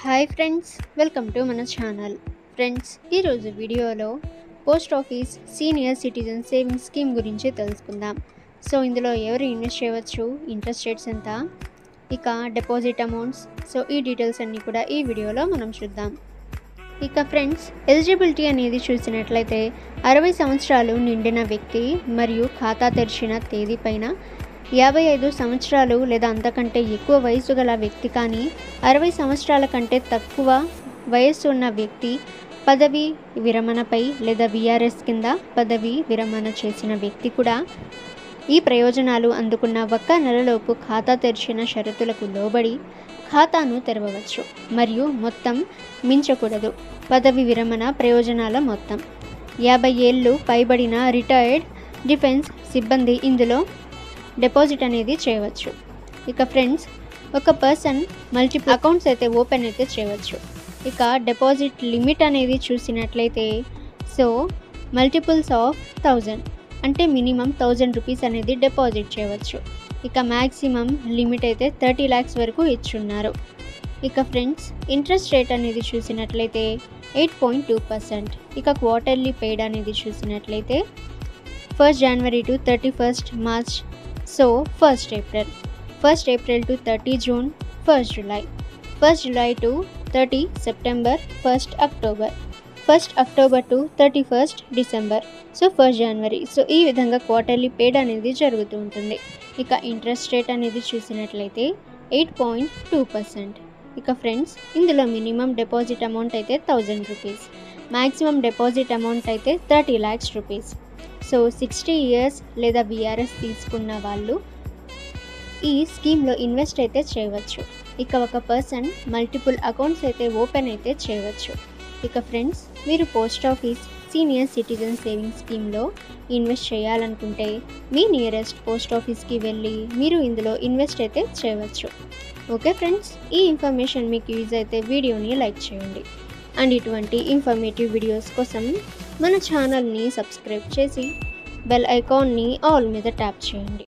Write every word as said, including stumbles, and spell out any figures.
Hi friends, welcome to మన channel. Friends, ఈరోజు వీడియోలో post office senior citizen savings scheme గురించి తెలుసుకుందాం. సో ఇందులో ఎవరు ఇన్వెస్ట్ చేయవచ్చు, ఇంట్రెస్ట్ రేట్స్ ఎంత, ఇక డిపాజిట్ అమౌంట్స్, సో ఈ డీటెయిల్స్ అన్నీ కూడా ఈ వీడియోలో మనం చూద్దాం. ఇక ఫ్రెండ్స్, ఎలిజిబిలిటీ అనేది చూసినట్లయితే అరవై సంవత్సరాలు నిండిన వ్యక్తి మరియు ఖాతా తెరిచిన తేదీ పైన యాభై ఐదు సంవత్సరాలు లేదా అంతకంటే ఎక్కువ వయసు గల వ్యక్తి కానీ, అరవై సంవత్సరాల కంటే తక్కువ వయస్సు ఉన్న వ్యక్తి, పదవి విరమణపై లేదా విఆర్ఎస్ కింద పదవి విరమణ చేసిన వ్యక్తి కూడా ఈ ప్రయోజనాలు అందుకున్న ఒక్క నెలలోపు ఖాతా తెరిచిన షరతులకు లోబడి ఖాతాను తెరవవచ్చు మరియు మొత్తం మించకూడదు. పదవి విరమణ ప్రయోజనాల మొత్తం యాభై ఏళ్ళు పైబడిన రిటైర్డ్ డిఫెన్స్ సిబ్బంది ఇందులో డిపాజిట్ అనేది చేయవచ్చు. ఇక ఫ్రెండ్స్, ఒక పర్సన్ మల్టిపుల్ అకౌంట్స్ అయితే ఓపెన్ అయితే చేయవచ్చు. ఇక డిపాజిట్ లిమిట్ అనేది చూసినట్లయితే సో మల్టిపుల్స్ ఆఫ్ థౌజండ్ అంటే మినిమం థౌజండ్ రూపీస్ అనేది డిపాజిట్ చేయవచ్చు. ఇక మ్యాక్సిమం లిమిట్ అయితే థర్టీ ల్యాక్స్ వరకు ఇచ్చున్నారు. ఇక ఫ్రెండ్స్, ఇంట్రెస్ట్ రేట్ అనేది చూసినట్లయితే ఎయిట్ పాయింట్ టూ పర్సెంట్. ఇక క్వార్టర్లీ పెయిడ్ అనేది చూసినట్లయితే first January to thirty first March, so first April, first April to thirty June, first July, first July to thirty September, first October, first October to thirty first December, so first January. So ఈ విధంగా quarterly పేడ్ అనేది జరుగుతూ ఉంటుంది. ఇక interest rate అనేది చూసినట్లయితే eight point two percent. ఇక friends, ఇందులో మినిమం డిపాజిట్ అమౌంట్ అయితే thousand rupees, maximum deposit amount అయితే thirty lakhs rupees. So sixty years లేదా బీఆర్ఎస్ తీసుకున్న వాళ్ళు ఈ స్కీమ్లో ఇన్వెస్ట్ అయితే చేయవచ్చు. ఇక ఒక పర్సన్ మల్టిపుల్ అకౌంట్స్ అయితే ఓపెన్ అయితే చేయవచ్చు. ఇక ఫ్రెండ్స్, మీరు post office senior citizen savings స్కీమ్లో ఇన్వెస్ట్ చేయాలనుకుంటే మీ నియరెస్ట్ పోస్ట్ ఆఫీస్కి వెళ్ళి మీరు ఇందులో ఇన్వెస్ట్ అయితే చేయవచ్చు. ఓకే ఫ్రెండ్స్, ఈ ఇన్ఫర్మేషన్ మీకు యూజ్ అయితే వీడియోని లైక్ చేయండి. అండ్ ఇటువంటి ఇన్ఫర్మేటివ్ వీడియోస్ కోసం మన ఛానల్ని సబ్స్క్రైబ్ చేసి బెల్ ఐకాన్ని ఆల్ మీద ట్యాప్ చేయండి.